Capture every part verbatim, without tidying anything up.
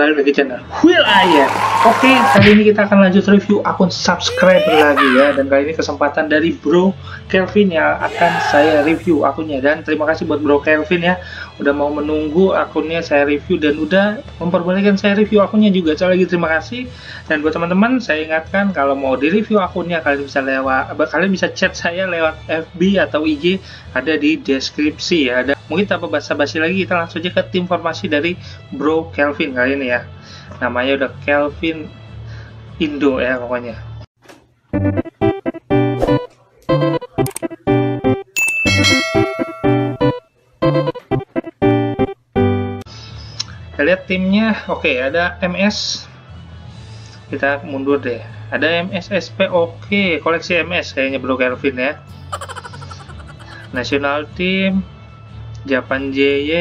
balik lagi channel Will Ayan. Oke, kali ini kita akan lanjut review akun subscriber lagi ya. Dan kali ini kesempatan dari Bro Kelvin yang akan saya review akunnya. Dan terima kasih buat Bro Kelvin ya, udah mau menunggu akunnya saya review dan udah memperbolehkan saya review akunnya juga. Sekali lagi terima kasih. Dan buat teman-teman, saya ingatkan kalau mau di review akunnya, kalian bisa lewat, kalian bisa chat saya lewat F B atau I G, ada di deskripsi ya. Dan mungkin tanpa basa-basi lagi, kita langsung aja ke tim informasi dari Bro Kelvin kali ini ya. Namanya udah Kelvin Indo ya pokoknya. Kita lihat timnya. Oke, ada M S. Kita mundur deh. Ada M S S P. Oke, koleksi M S kayaknya Bro Kelvin ya. National Team, Japan J Y,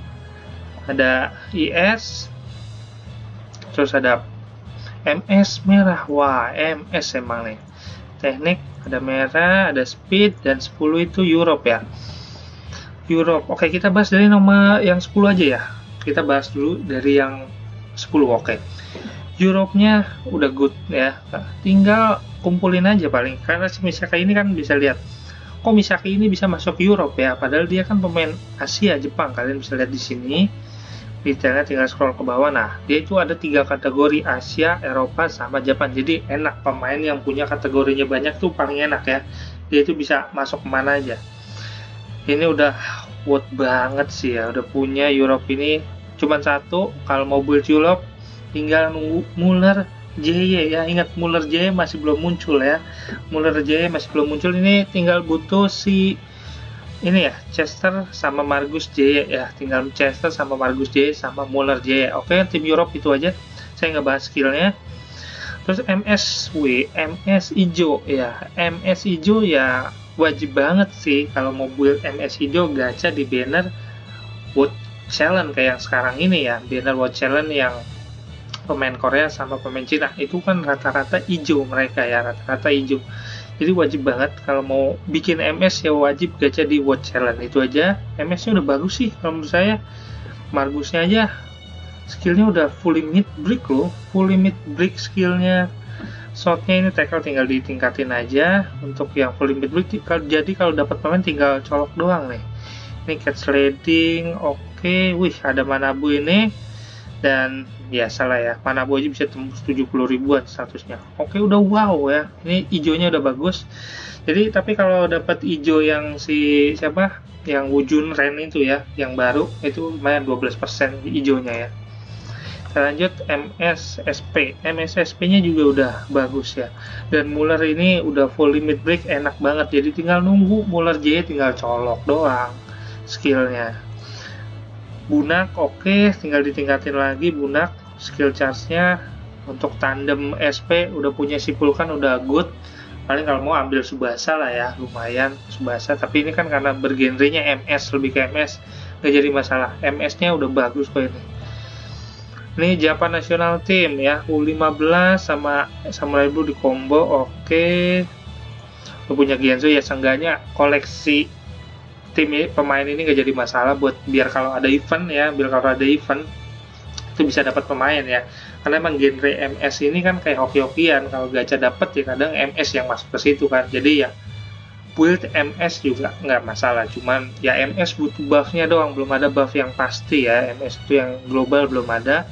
ada I S, terus ada M S merah. Wah, M S emang nih. Teknik ada merah, ada speed, dan sepuluh itu Europe ya. Europe. Oke, kita bahas dari nomor yang sepuluh aja ya. Kita bahas dulu dari yang sepuluh. Oke. Europe-nya udah good ya. Tinggal kumpulin aja paling. Karena si Misaki ini kan bisa lihat, kok Misaki ini bisa masuk Europe ya, padahal dia kan pemain Asia, Jepang. Kalian bisa lihat di sini detailnya, tinggal scroll ke bawah. Nah, dia itu ada tiga kategori, Asia, Eropa, sama Jepang. Jadi enak, pemain yang punya kategorinya banyak tuh paling enak ya. Dia itu bisa masuk kemana aja. Ini udah worth banget sih ya, udah punya Europe ini cuman satu. Kalau mau build Europe tinggal nunggu Muller J Y ya. Ingat, Muller J Y masih belum muncul ya. Muller J Y masih belum muncul. Ini tinggal butuh si ini ya, Chester sama Margus J Y ya. Tinggal Chester sama Margus J Y sama Muller J Y. Oke, tim Europe itu aja. Saya nggak bahas skillnya. Terus M S W, M S hijau ya. M S hijau ya wajib banget sih kalau mau build M S hijau, gacha di banner World Challenge kayak yang sekarang ini ya. Banner World Challenge yang pemain Korea sama pemain Cina itu kan rata-rata hijau mereka ya, rata-rata hijau. Jadi wajib banget kalau mau bikin M S ya, wajib gacha di World Challenge. Itu aja. M S-nya udah bagus sih kalau menurut saya. Margusnya aja skillnya udah fully mid break loh, fully mid break skillnya. Shotnya ini tackle tinggal ditingkatin aja untuk yang fully mid break. Jadi kalau dapat pemain tinggal colok doang nih. Ini cat sliding. Oke, wih ada Manabu ini. Dan biasalah ya, Manabu aja bisa tembus tujuh puluh ribuan statusnya. Oke, udah wow ya. Ini hijaunya udah bagus. Jadi tapi kalau dapat hijau yang si siapa, yang Wujun Ren itu ya, yang baru itu lumayan dua belas persen hijaunya ya. Kita lanjut M S S P. M S S P nya juga udah bagus ya. Dan Muller ini udah full limit break, enak banget. Jadi tinggal nunggu Muller J Y, tinggal colok doang skillnya. Bunak oke, tinggal ditingkatin lagi Bunak skill charge-nya. Untuk tandem S P udah punya si Pulkan, udah good. Paling kalau mau ambil Subasa lah ya, lumayan Subasa. Tapi ini kan karena bergenrenya M S, lebih ke M S, nggak jadi masalah. M S-nya udah bagus kok ini. Ini Japan National Team ya, U lima belas sama Samurai Blue di combo. Oke, udah punya Genzo ya, seenggaknya koleksi tim pemain ini nggak jadi masalah buat biar kalau ada event ya, biar kalau ada event itu bisa dapat pemain ya. Karena emang genre M S ini kan kayak hoki-hokian, kalau gacha dapat ya kadang M S yang masuk ke situ kan. Jadi ya build M S juga nggak masalah, cuman ya M S butuh buffnya doang, belum ada buff yang pasti ya. M S itu yang global belum ada.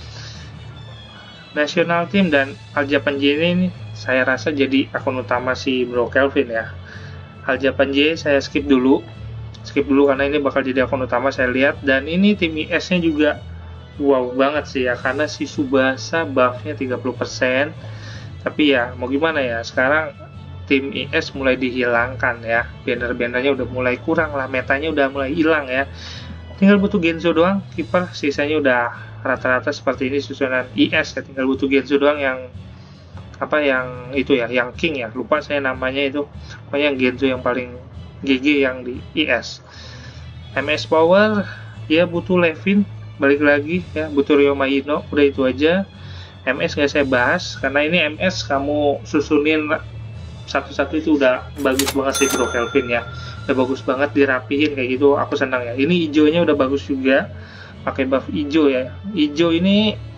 National Team dan All Japan J ini saya rasa jadi akun utama si Bro Kelvin ya. All Japan J saya skip dulu. skip dulu karena ini bakal jadi akun utama saya lihat. Dan ini tim I S nya juga wow banget sih ya, karena si Subasa buffnya tiga puluh persen. Tapi ya mau gimana ya, sekarang tim I S mulai dihilangkan ya, banner-bannernya udah mulai kurang lah, metanya udah mulai hilang ya. Tinggal butuh Genzo doang kiper, sisanya udah rata-rata seperti ini susunan I S ya. Tinggal butuh Genzo doang yang apa, yang itu ya, yang King ya, lupa saya namanya itu, pokoknya yang Genzo yang paling G G yang di I S. M S Power dia butuh Levin, balik lagi ya, butuh Ryo Mahino, udah itu aja. M S nggak saya bahas karena ini M S kamu susunin satu-satu itu udah bagus banget sih Bro Kelvin ya, udah bagus banget dirapihin kayak gitu, aku senang ya. Ini hijaunya udah bagus juga, pakai buff hijau ya. Hijau ini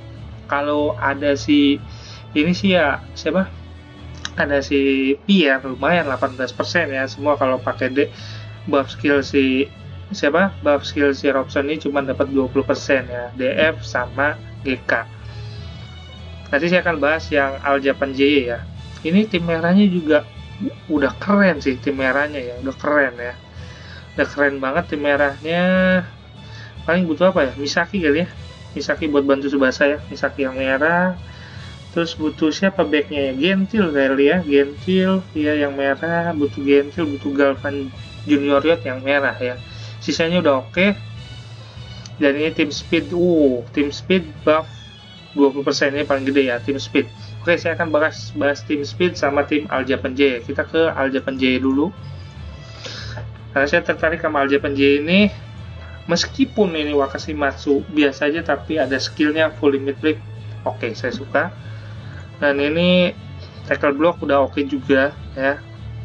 kalau ada si ini sih ya siapa, ada si Pierre lumayan delapan belas persen ya semua. Kalau pakai D buff skill si siapa buff skill si Robson ini cuma dapat dua puluh persen ya, D F sama G K. Nanti saya akan bahas yang All Japan J Y ya. Ini tim merahnya juga udah keren sih, tim merahnya ya udah keren ya, udah keren banget tim merahnya. Paling butuh apa ya, Misaki kali ya, Misaki buat bantu Tsubasa ya, Misaki yang merah. Terus butuh siapa backnya ya, Gentil kali ya, Gentil ya yang merah, butuh Gentil, butuh Galvan Junior Yacht yang merah ya. Sisanya udah oke. Okay. Dan ini tim speed, uh tim speed buff dua puluh persen ini paling gede ya, tim speed. Oke, okay, saya akan bahas bahas tim speed sama tim All Japan J Y. Kita ke All Japan J Y dulu. Karena saya tertarik sama All Japan J Y ini, meskipun ini Wakashimatsu biasa aja, tapi ada skillnya full limit break. Oke, okay, saya suka. Dan ini tackle block udah oke okay juga ya.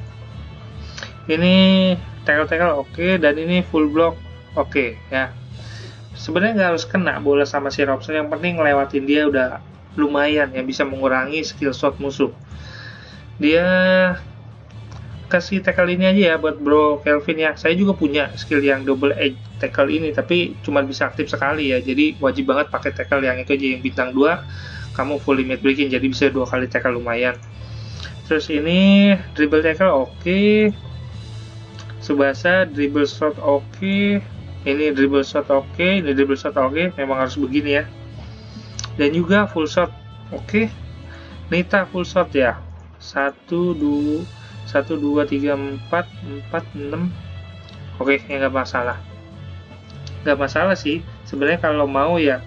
Ini tackle tackle oke okay, dan ini full block oke okay, ya. Sebenarnya nggak harus kena bola sama si Robson, yang penting ngelewatin dia udah lumayan ya, bisa mengurangi skill shot musuh. Dia kasih tackle ini aja ya buat bro Kelvin ya. Saya juga punya skill yang double edge tackle ini, tapi cuma bisa aktif sekali ya, jadi wajib banget pakai tackle yang itu aja, yang bintang dua. Kamu full limit breaking, jadi bisa dua kali tackle lumayan. Terus ini dribble tackle oke okay. Tsubasa dribble shot oke okay. Ini dribble shot oke okay. Ini dribble shot oke okay. Memang harus begini ya. Dan juga full shot oke okay. Nita full shot ya, satu dua satu dua tiga empat empat enam oke okay, ya nggak masalah, nggak masalah sih sebenarnya kalau mau ya.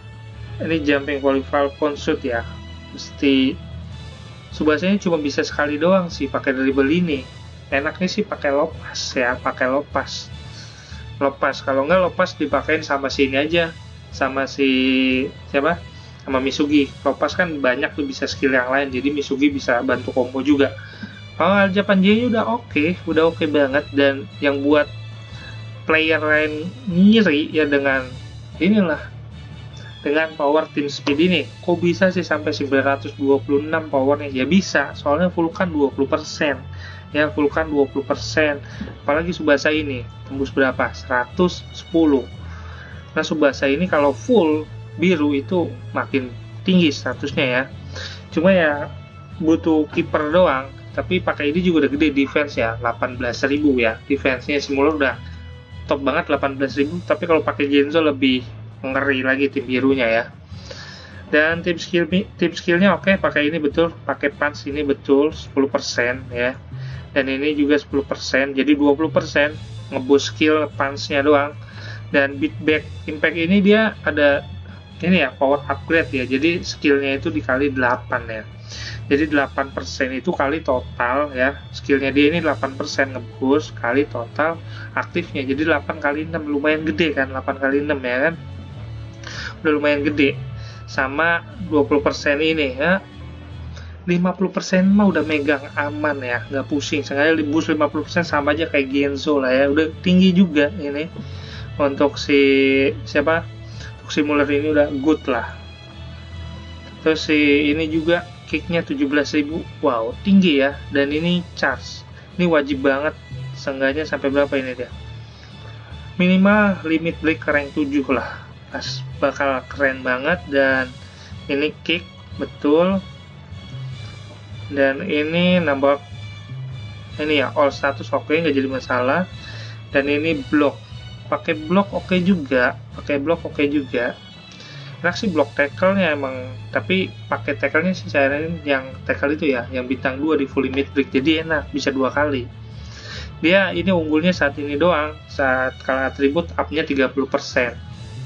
Ini jumping volley Falcon shoot ya, mesti Tsubasanya cuma bisa sekali doang sih pakai dribble ini. Enaknya sih pakai lopas ya, pakai lopas lopas kalau nggak lopas dipakein sama si ini aja, sama si siapa, sama Misugi. Lopas kan banyak tuh bisa skill yang lain, jadi Misugi bisa bantu combo juga. Kalau All Japan J Y udah oke okay, udah oke okay banget. Dan yang buat player lain ngiri ya dengan inilah, dengan power team speed ini. Kok bisa sih sampai sembilan ratus dua puluh enam powernya? Ya bisa, soalnya Vulcan dua puluh persen ya, Vulcan dua puluh persen. Apalagi Tsubasa ini tembus berapa? seratus sepuluh. Nah Tsubasa ini kalau full biru itu makin tinggi statusnya ya. Cuma ya butuh kiper doang, tapi pakai ini juga udah gede defense ya, delapan belas ribu ya. Defense-nya Simula udah top banget delapan belas ribu, tapi kalau pakai Genzo lebih ngeri lagi tim birunya ya. Dan tim skill tim skillnya oke okay, pakai ini betul, pakai punch ini betul sepuluh persen ya. Dan ini juga sepuluh persen, jadi dua puluh persen ngeboost skill punch-nya doang. Dan beatback impact ini dia ada ini ya, power upgrade ya, jadi skillnya itu dikali delapan ya. Jadi delapan persen itu kali total ya, skillnya dia ini delapan persen ngeboost kali total aktifnya, jadi delapan kali enam, lumayan gede kan, delapan kali enam ya kan, udah lumayan gede. Sama dua puluh persen ini ya, lima puluh persen mah udah megang aman ya, nggak pusing. Sengaja di boost lima puluh persen sama aja kayak Genzo lah ya, udah tinggi juga ini. Untuk si siapa, untuk si Muller ini udah good lah. Terus si ini juga kicknya tujuh belas ribu, wow tinggi ya. Dan ini charge, ini wajib banget, seenggaknya sampai berapa ini dia, minimal limit break rank tujuh lah, pas bakal keren banget. Dan ini kick betul, dan ini nambah ini ya all status oke okay, nggak jadi masalah. Dan ini block, pakai block oke okay juga, pakai block oke okay juga. Enak sih block tackle-nya emang, tapi pakai tackle-nya sih saya yang tackle itu ya, yang bintang dua di full limit break, jadi enak bisa dua kali. Dia ini unggulnya saat ini doang, saat kalah atribut up-nya tiga puluh persen.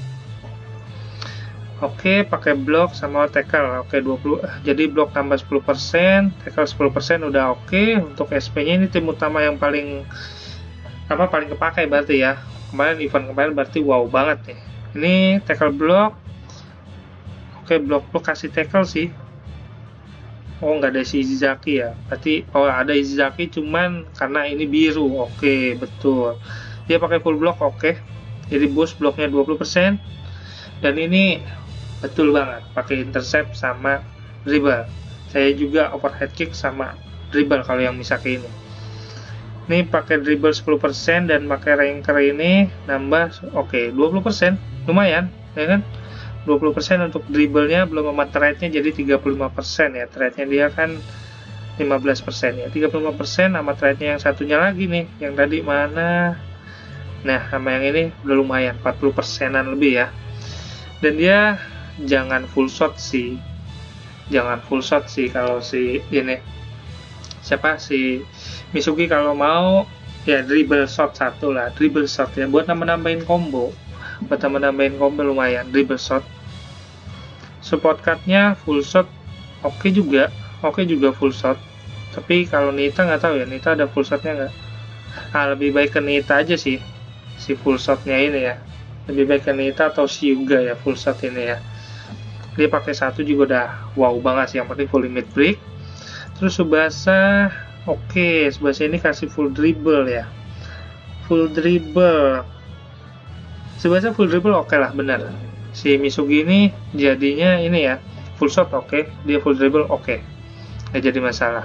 Oke, pakai block sama tackle. Oke, dua puluh. Jadi block tambah sepuluh persen, tackle sepuluh persen udah oke. Untuk S P-nya ini tim utama yang paling apa paling kepakai berarti ya. Kemarin event kemarin berarti wow banget nih. Ini tackle block. Oke, block block kasih tackle sih. Oh, nggak ada si Izaki ya. Berarti oh ada Izaki cuman karena ini biru. Oke, betul. Dia pakai full block oke. Jadi boost blocknya dua puluh persen. Dan ini betul banget, pakai intercept sama dribble. Saya juga overhead kick sama dribble kalau yang Misaki ini. Ini pakai dribble sepuluh persen dan pakai ranker ini nambah oke okay, dua puluh persen, lumayan ya kan. dua puluh persen untuk dribblenya, belum sama trade-nya jadi tiga puluh lima persen ya. Trade-nya dia kan lima belas persen ya, tiga puluh lima persen sama trade-nya yang satunya lagi nih, yang tadi mana. Nah, sama yang ini udah lumayan, empat puluh persenan lebih ya. Dan dia jangan full shot sih. Jangan full shot sih kalau si ini. Siapa si Misugi kalau mau ya dribble shot satu lah, dribble shot ya buat nambah-nambahin combo. Buat nambah-nambahin combo lumayan, dribble shot. Support card-nya full shot oke okay juga, oke okay juga full shot. Tapi kalau Nita nggak tahu ya, Nita ada full shotnya nggak? Ah, lebih baik ke Nita aja sih, si full shotnya ini ya. Lebih baik ke Nita atau si Hyuga ya full shot ini ya. Dia pakai satu juga udah wow banget sih, yang penting full limit break. Terus Tsubasa oke, okay, Tsubasa ini kasih full dribble ya. Full dribble. Tsubasa full dribble oke okay lah, bener. Si Misugi ini jadinya ini ya, full shot oke, okay. Dia full dribble oke, okay. Nggak jadi masalah.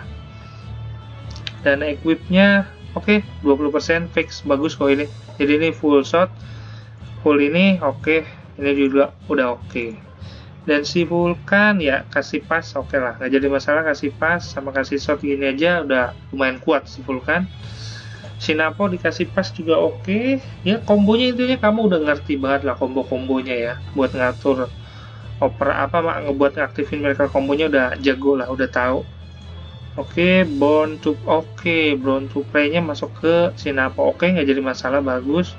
Dan equipnya oke, okay, dua puluh persen fix, bagus kok ini. Jadi ini full shot, full ini oke, okay. Ini juga udah oke. Okay. Dan si Vulcan ya kasih pas oke okay lah, nggak jadi masalah, kasih pas sama kasih shot gini aja udah lumayan kuat si Vulcan. Si Napo dikasih pas juga oke okay. Ya kombonya intinya kamu udah ngerti banget lah kombo-kombonya ya, buat ngatur opera apa mak ngebuat ngaktifin mereka kombonya udah jago lah, udah tahu. Oke, okay, Born to oke, okay. Born to play-nya masuk ke si Napo oke, okay, nggak jadi masalah, bagus.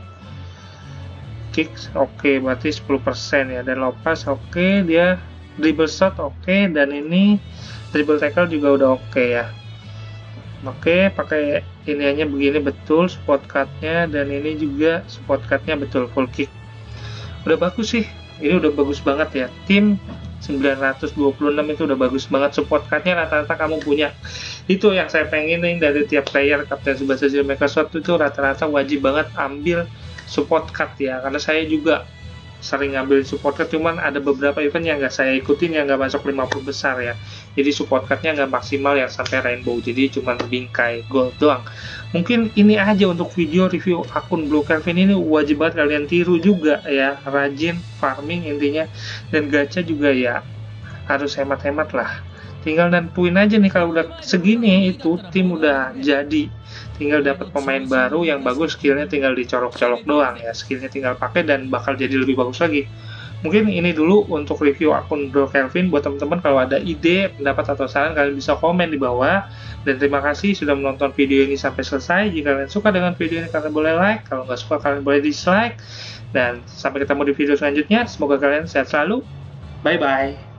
Kicks oke, okay, berarti sepuluh persen ya. Dan Lopas oke, okay. Dia dribble shot oke, okay. Dan ini dribble tackle juga udah oke okay, ya. Oke, pakai iniannya begini betul support card-nya, dan ini juga support card-nya betul full kick. Udah bagus sih, ini udah bagus banget ya. Tim sembilan ratus dua puluh enam itu udah bagus banget, support card-nya rata-rata kamu punya. Itu yang saya pengen nih dari tiap player Kapten Tsubasa Zero Microsoft itu rata-rata wajib banget ambil support card ya, karena saya juga sering ngambil support card, cuman ada beberapa event yang nggak saya ikutin yang nggak masuk lima puluh besar ya, jadi support cardnya nggak maksimal yang sampai rainbow, jadi cuman bingkai gold doang. Mungkin ini aja untuk video review akun Blue Kelvin ini, wajib banget kalian tiru juga ya, rajin farming intinya, dan gacha juga ya harus hemat-hemat lah. Tinggal nentuin aja nih, kalau udah segini itu tim udah jadi, tinggal dapat pemain baru yang bagus, skillnya tinggal dicolok-colok doang ya, skillnya tinggal pakai dan bakal jadi lebih bagus lagi. Mungkin ini dulu untuk review akun Bro Kelvin. Buat teman-teman kalau ada ide, pendapat atau saran, kalian bisa komen di bawah. Dan terima kasih sudah menonton video ini sampai selesai. Jika kalian suka dengan video ini, kalian boleh like, kalau nggak suka kalian boleh dislike. Dan sampai ketemu di video selanjutnya, semoga kalian sehat selalu. Bye bye.